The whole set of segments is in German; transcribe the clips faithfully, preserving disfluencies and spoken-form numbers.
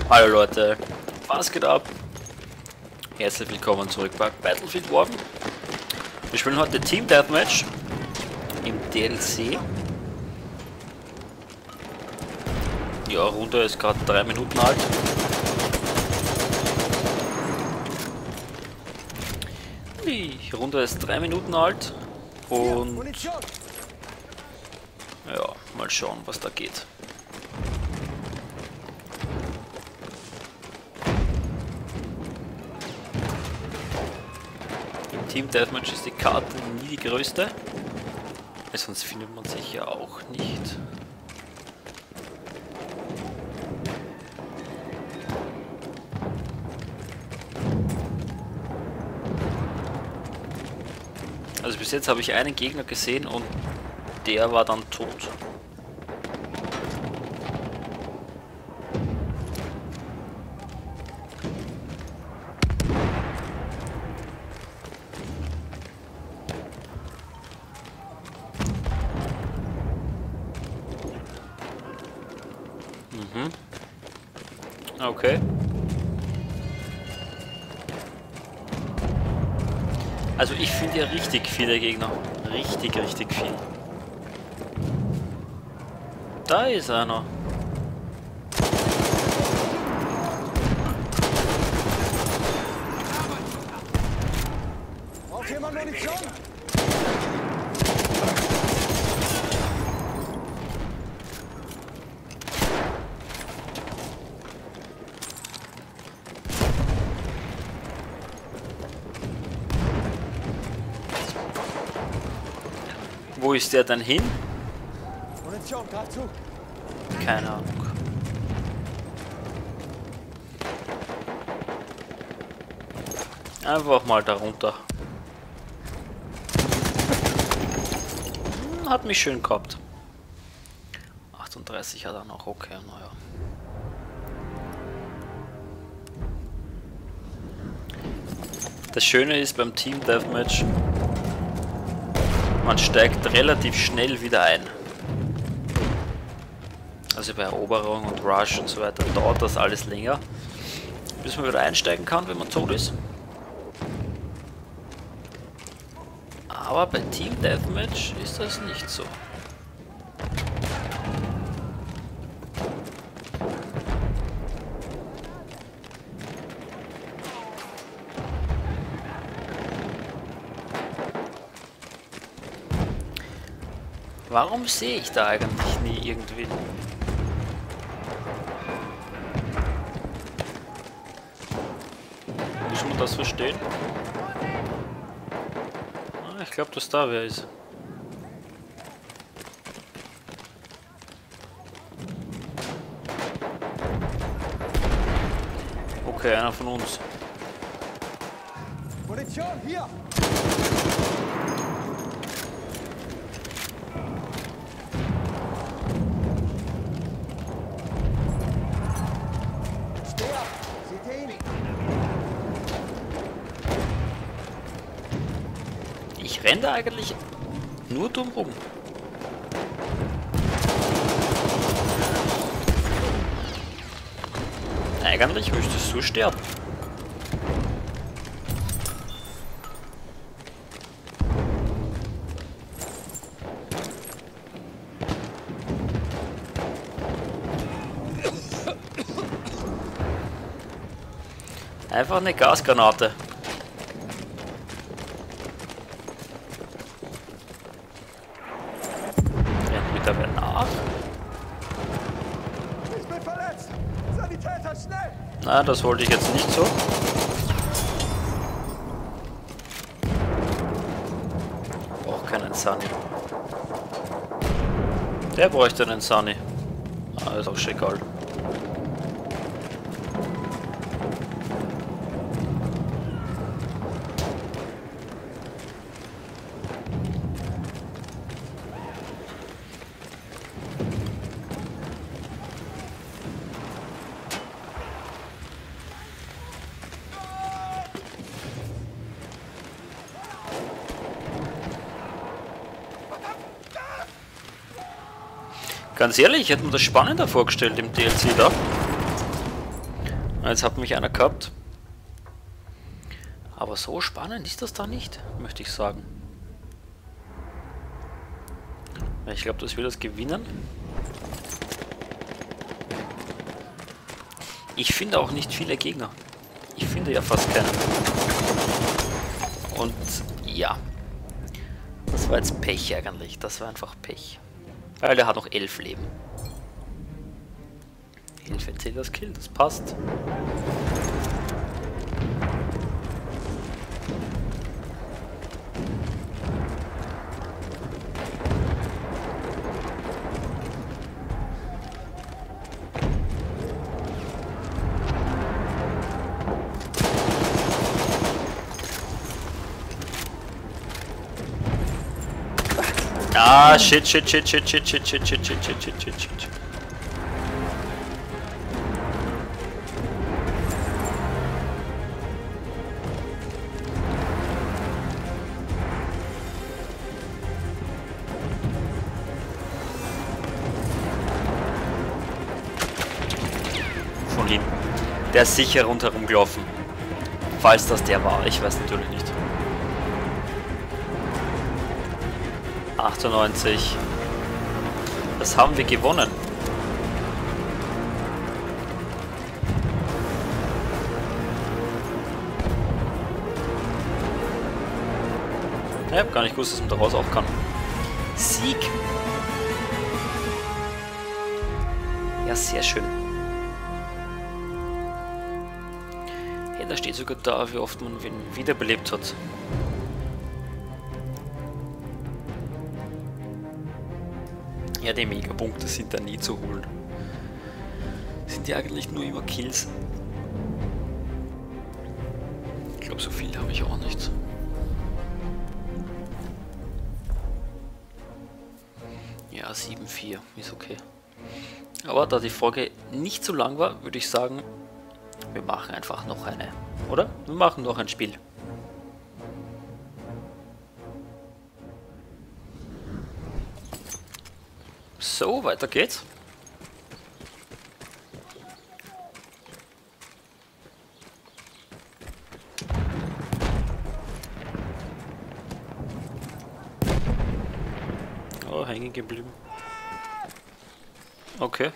Hallo Leute, was geht ab? Herzlich willkommen zurück bei Battlefield One. Wir spielen heute Team Deathmatch im D L C. Ja, Runde ist gerade drei Minuten alt. Die Runde ist drei Minuten alt und ja, mal schauen, was da geht. Im Team Deathmatch ist die Karte nie die größte, sonst findet man sich ja auch nicht. Also bis jetzt habe ich einen Gegner gesehen und der war dann tot. Mhm. Okay. Also ich finde ja richtig viele Gegner. Richtig, richtig viel. Da ist einer. Braucht jemand Munition? Wo ist der denn hin? Munition, greif zu. Keine Ahnung. Einfach mal darunter. Hm, hat mich schön gehabt. achtunddreißig hat er noch, okay, naja. Das Schöne ist beim Team Deathmatch, man steigt relativ schnell wieder ein. Also bei Eroberung und Rush und so weiter dauert das alles länger, bis man wieder einsteigen kann, wenn man tot ist. Aber bei Team Deathmatch ist das nicht so. Warum sehe ich da eigentlich nie irgendwie? Muss man das verstehen? Ah, ich glaube, dass da wer ist. Okay, einer von uns. Munition, hier! Steh ab! Seht ihr ihn? Ich renne da eigentlich nur dumm rum. Eigentlich müsstest du sterben. Einfach eine Gasgranate. Rennt mit der nach. Ich bin verletzt! Sanitäter, schnell! Na, das wollte ich jetzt nicht so. Braucht keinen Sunny. Der bräuchte einen Sunny. Ah, ist auch schon egal. Ganz ehrlich, ich hätte mir das spannender vorgestellt im D L C da. Jetzt hat mich einer gehabt. Aber so spannend ist das da nicht, möchte ich sagen. Ich glaube, dass wir das gewinnen. Ich finde auch nicht viele Gegner. Ich finde ja fast keine. Und ja. Das war jetzt Pech eigentlich. Das war einfach Pech. Weil er hat noch elf Leben. Hilfe, zählt das Kill, das passt. Ah, shit, shit, shit, shit, shit, shit, shit, shit, shit, shit, shit, shit, shit. Von hinten. Der ist sicher rundherum gelaufen. Falls das der war, ich weiß natürlich nicht. achtundneunzig. Das haben wir gewonnen. Ich habe gar nicht gewusst, dass man daraus auch kann. Sieg! Ja, sehr schön. Hey, da steht sogar da, wie oft man wen wiederbelebt hat. Ja, die Megapunkte sind da nie zu holen. Sind ja eigentlich nur immer Kills. Ich glaube, so viel habe ich auch nicht. Ja, sieben vier ist okay. Aber da die Folge nicht so lang war, würde ich sagen, wir machen einfach noch eine. Oder? Wir machen noch ein Spiel. So, weiter geht's. Oh, hängen geblieben. Okay.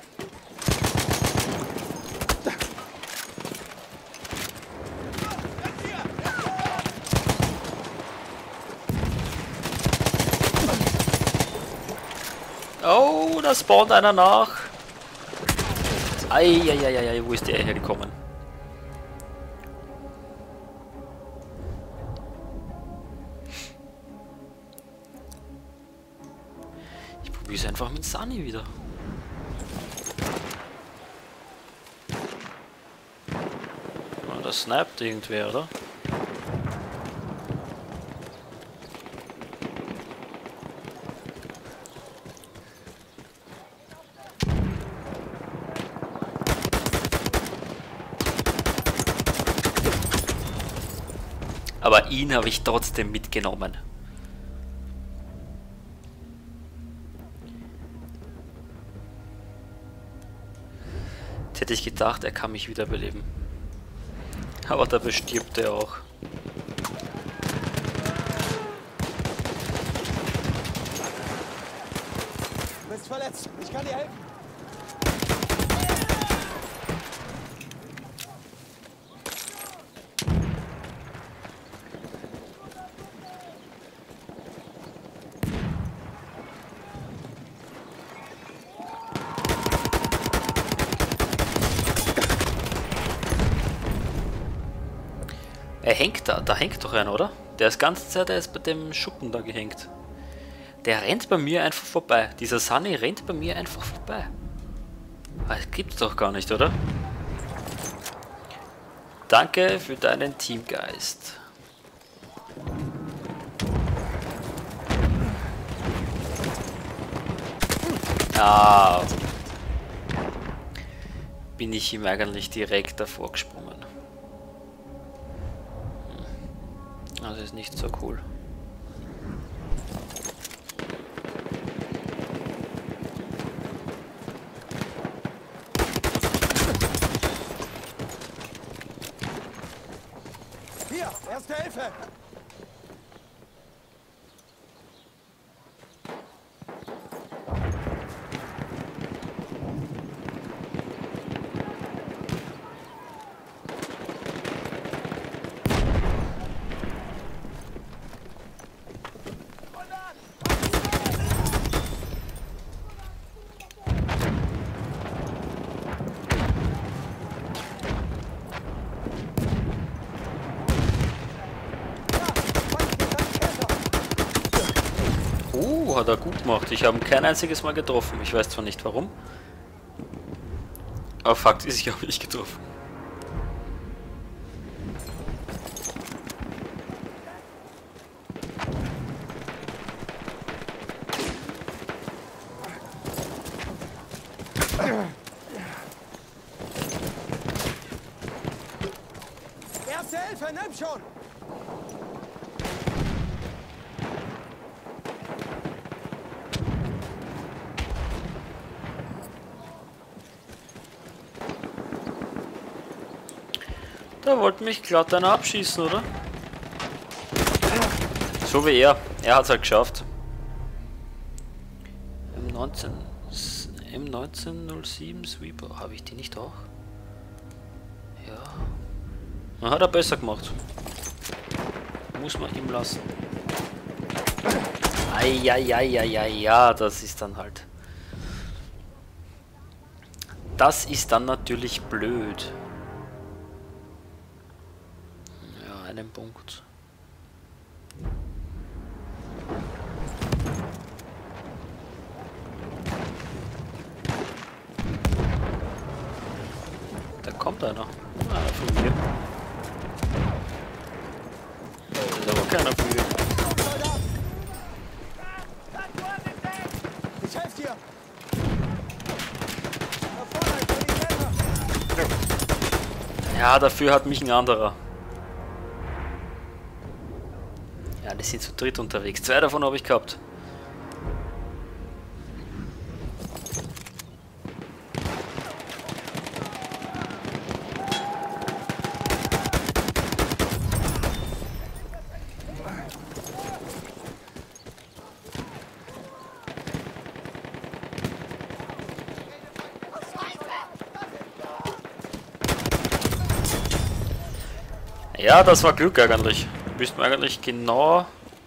Oh, da spawnt einer nach. Eieieiei, wo ist der hergekommen? Ich probiere es einfach mit Sunny wieder. Oh, das snappt irgendwer, oder? Aber ihn habe ich trotzdem mitgenommen. Jetzt hätte ich gedacht, er kann mich wiederbeleben. Aber dabei stirbt er auch. Du bist verletzt. Ich kann dir helfen. Er hängt da, da hängt doch einer, oder? Der ist ganze Zeit, der ist bei dem Schuppen da gehängt. Der rennt bei mir einfach vorbei. Dieser Sunny rennt bei mir einfach vorbei. Das gibt's doch gar nicht, oder? Danke für deinen Teamgeist. Ah. Bin ich ihm eigentlich direkt davor gesprungen. Das ist nicht so cool. Erste Hilfe! Uh, hat er gut gemacht. Ich habe ihn kein einziges Mal getroffen. Ich weiß zwar nicht warum. Aber Fakt ist, ich habe ihn nicht getroffen. Erste Hilfe, nimm schon! Da wollte mich glatt einer abschießen, oder? So wie er. Er hat es halt geschafft. M neunzehn... M neunzehn null sieben Sweeper. Habe ich die nicht auch? Ja. Na, hat er besser gemacht. Muss man ihm lassen. Eieieiei, ja, das ist dann halt. Das ist dann natürlich blöd. Ja, einen Punkt. Da kommt einer. Ah, von mir. Das ist aber keiner von mir. Ich helfe dir! Da vorne, Sanitäter! Ja, dafür hat mich ein anderer. Ja, die sind zu dritt unterwegs. Zwei davon habe ich gehabt. Ja, das war Glück eigentlich. Müssten wir eigentlich genau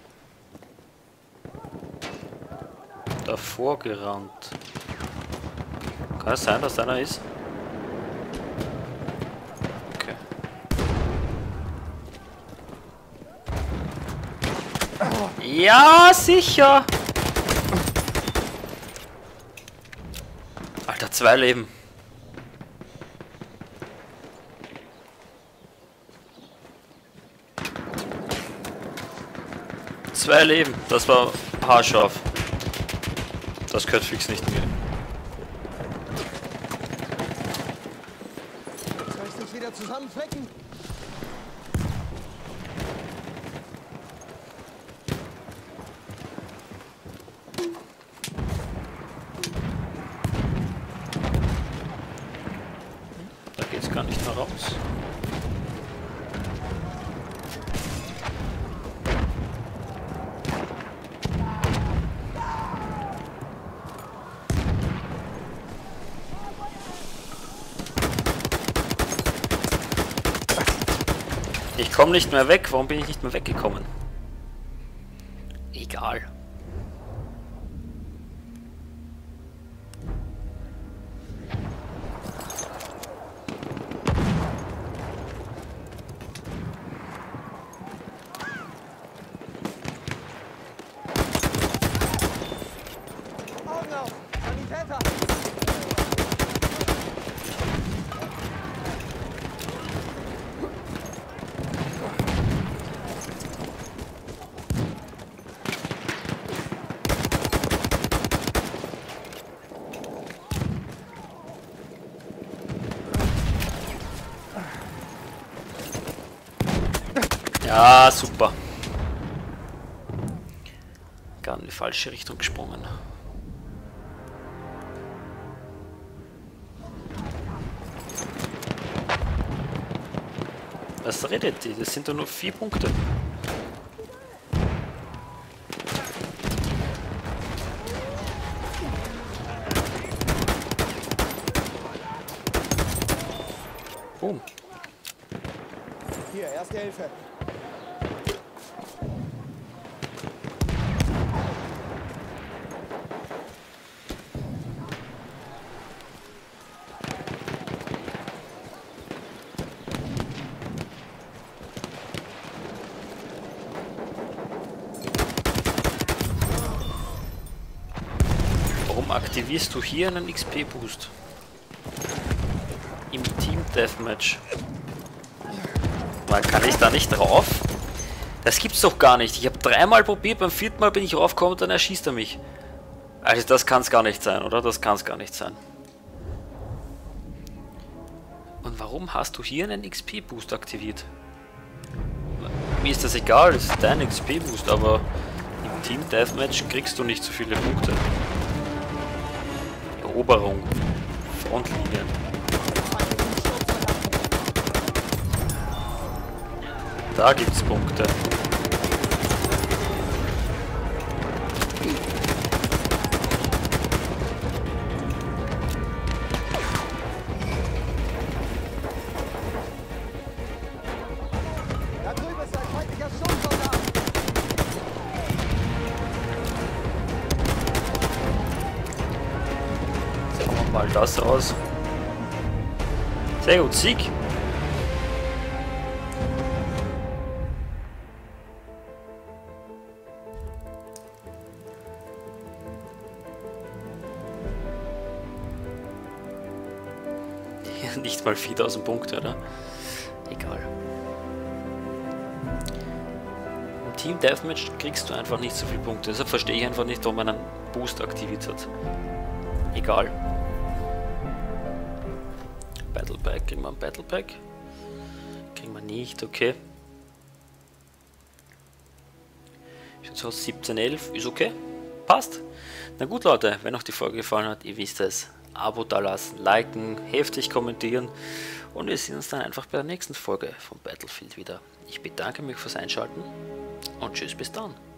davor gerannt. Kann es sein, dass einer ist? Okay. Ja, sicher! Alter, zwei Leben. Zwei Leben, das war haarscharf. Das gehört fix nicht mehr. Soll ich dich wieder zusammenflecken? Da geht's gar nicht mehr raus. Ich komme nicht mehr weg. Warum bin ich nicht mehr weggekommen? Egal. Augen auf! Sanitäter! Ja, super. Gar in die falsche Richtung gesprungen. Was redet die? Das sind doch nur vier Punkte. Boom. Hier, erste Hilfe. Warum aktivierst du hier einen X P-Boost? Im Team Deathmatch. Man kann ich da nicht drauf? Das gibt's doch gar nicht. Ich habe dreimal probiert, beim vierten Mal bin ich raufgekommen und dann erschießt er mich. Also das kann es gar nicht sein, oder? Das kann es gar nicht sein. Und warum hast du hier einen X P-Boost aktiviert? Mir ist das egal, es ist dein X P-Boost, aber im Team Deathmatch kriegst du nicht so viele Punkte. Eroberung. Frontlinie. Da gibt's Punkte. Da drüben ist ein feindlicher Sturmsoldat. Sagen wir mal das raus. Sehr gut, Sieg. Nicht mal viertausend Punkte, oder? Egal. Im Team Deathmatch kriegst du einfach nicht so viele Punkte. Deshalb verstehe ich einfach nicht, warum man einen Boost aktiviert hat. Egal. Battle Pack. Kriegen wir ein Battle Pack? Kriegen wir nicht, okay. Schaut so aus, siebzehn elf. Ist okay. Passt. Na gut, Leute, wenn euch die Folge gefallen hat, ihr wisst es. Abo da lassen, liken, heftig kommentieren und wir sehen uns dann einfach bei der nächsten Folge von Battlefield wieder. Ich bedanke mich fürs Einschalten und tschüss bis dann.